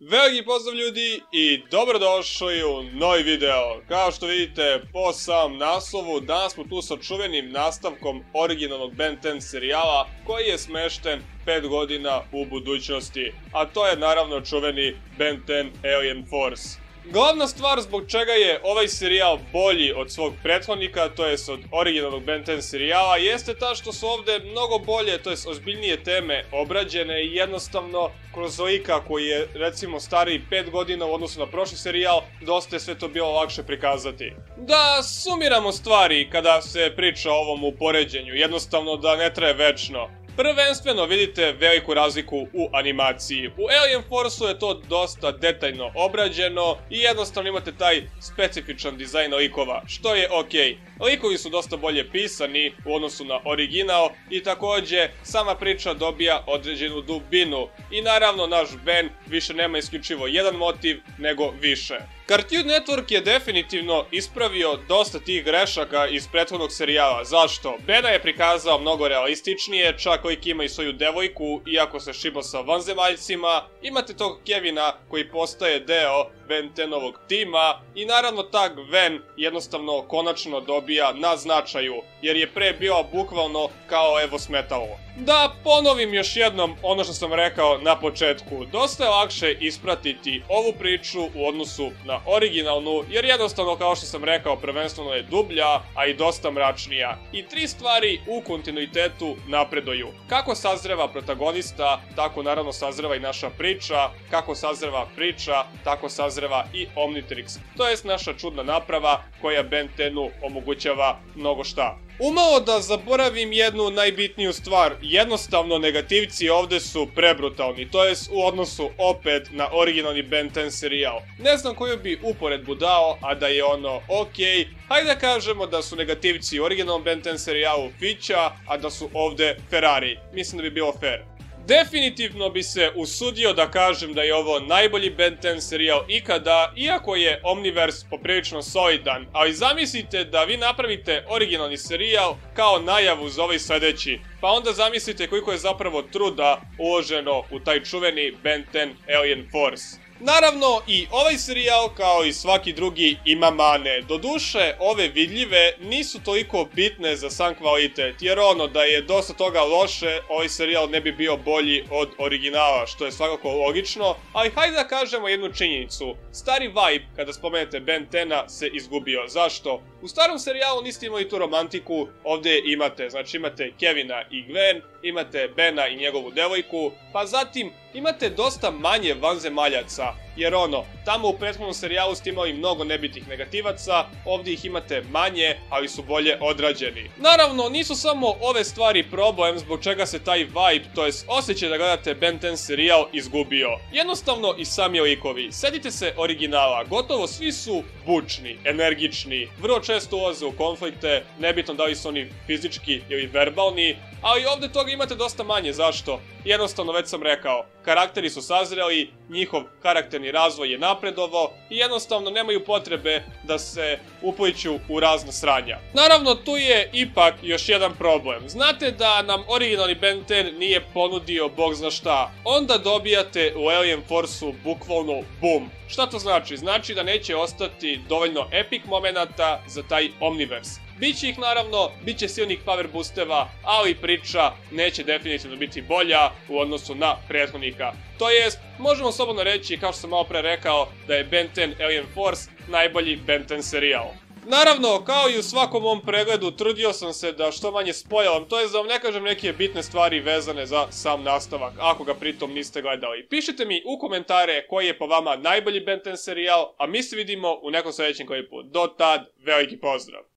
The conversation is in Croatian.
Veliki pozdrav ljudi i dobrodošli u novi video. Kao što vidite po samom naslovu, danas smo tu sa čuvenim nastavkom originalnog Ben 10 serijala koji je smešten 5 godina u budućnosti. A to je naravno čuveni Ben 10 Alien Force. Glavna stvar zbog čega je ovaj serijal bolji od svog prethodnika, to jest od originalnog Ben 10 serijala, jeste ta što su ovdje mnogo bolje, to jest ozbiljnije teme obrađene i jednostavno kroz lika koji je recimo stariji 5 godina u odnosu na prošli serijal, dosta je sve to bilo lakše prikazati. Da sumiramo stvari kada se priča o ovom upoređenju, jednostavno da ne traje večno. Prvenstveno vidite veliku razliku u animaciji. U Alien Force-u je to dosta detaljno obrađeno i jednostavno imate taj specifičan dizajn likova, što je okej. Likovi su dosta bolje pisani u odnosu na original i također sama priča dobija određenu dubinu. I naravno naš Ben više nema isključivo jedan motiv, nego više. Cartoon Network je definitivno ispravio dosta tih grešaka iz prethodnog serijala. Zašto? Bena je prikazao mnogo realističnije, čak lik ima i svoju devojku, iako se šiba sa vanzemaljcima. Imate tog Kevina koji postaje deo Ben 10-ovog tima i naravno tag Ven jednostavno konačno dobija na značaju, jer je pre bio bukvalno kao evo smetalo. Da ponovim još jednom ono što sam rekao na početku, dosta je lakše ispratiti ovu priču u odnosu na originalnu, jer jednostavno kao što sam rekao prvenstveno je dublja, a i dosta mračnija. I tri stvari u kontinuitetu napreduju. Kako sazreva protagonista, tako naravno sazreva i naša priča, kako sazreva priča, tako sazreva i Omnitrix, to jest naša čudna naprava koja Ben 10-u omogućava mnogo šta. Umalo da zaboravim jednu najbitniju stvar, jednostavno negativci ovdje su prebrutalni, to jest u odnosu opet na originalni Ben 10 serijal. Ne znam koju bi uporedbu dao, a da je ono okej. Hajde da kažemo da su negativci u originalnom Ben 10 serijalu Fića, a da su ovdje Ferrari. Mislim da bi bilo fair. Definitivno bi se usudio da kažem da je ovo najbolji Ben 10 serijal ikada, iako je Omniverse poprilično solidan, ali zamislite da vi napravite originalni serijal kao najavu za ovaj sljedeći, pa onda zamislite koliko je zapravo truda uloženo u taj čuveni Ben 10 Alien Force. Naravno, i ovaj serijal, kao i svaki drugi, ima mane. Doduše, ove vidljive nisu toliko bitne za sam kvalitet, jer ono da je dosta toga loše, ovaj serijal ne bi bio bolji od originala, što je svakako logično, ali hajde da kažemo jednu činjenicu. Stari vibe, kada spomenete Ben 10-a, se izgubio. Zašto? U starom serijalu niste imali tu romantiku, ovdje imate. Znači imate Kevina i Gwen, imate Bena i njegovu devojku, pa zatim imate dosta manje vanzemaljaca, jer ono, tamo u prethodnom serijalu ste imali mnogo nebitnih negativaca, ovdje ih imate manje, ali su bolje odrađeni. Naravno, nisu samo ove stvari problem zbog čega se taj vibe, to jest osjećaj da gledate Ben 10 serijal, izgubio. Jednostavno i sami likovi. Setite se originala, gotovo svi su bučni, energični, vrlo često ulaze u konflikte, nebitno da li su oni fizički ili verbalni, ali ovdje toga imate dosta manje. Zašto? Jednostavno već sam rekao, karakteri su sazreli, njihov karakterni razvoj je napredovao i jednostavno nemaju potrebe da se upliću u razna sranja. Naravno, tu je ipak još jedan problem. Znate da nam originalni Ben 10 nije ponudio bog zna šta, onda dobijate u Alien Force-u bukvalno BUM. Šta to znači? Znači da neće ostati dovoljno epic momenata za taj Omniverse. Biće ih naravno, bit će silnih power boosteva, ali priča neće definitivno biti bolja u odnosu na prethodnika. To jest, možemo slobodno reći, kao što sam malo pre rekao, da je Ben 10 Alien Force najbolji Ben 10 serijal. Naravno, kao i u svakom ovom pregledu, trudio sam se da što manje spojlam, to jest da vam ne kažem neke bitne stvari vezane za sam nastavak, ako ga pritom niste gledali. Pišite mi u komentare koji je po vama najbolji Ben 10 serijal, a mi se vidimo u nekom sljedećem klipu. Do tad, veliki pozdrav!